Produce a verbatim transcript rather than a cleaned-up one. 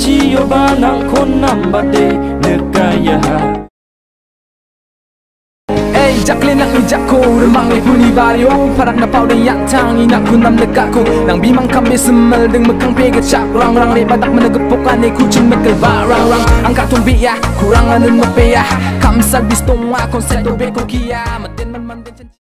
ciyo banang kon nambade nekaya. Jacqueline ang ijak ko, remang ay puni baryo. Parak na pau dan yak tang inak ku nam dekat ko. Nang bimang kami semel deng mekang peget cak rang rang le badak menegepokan ni kucing mekel barang rang. Angkat tumbi ya, kurang anun mepe ya. Kamsal bis tong akon seto be ko kia. Maten man man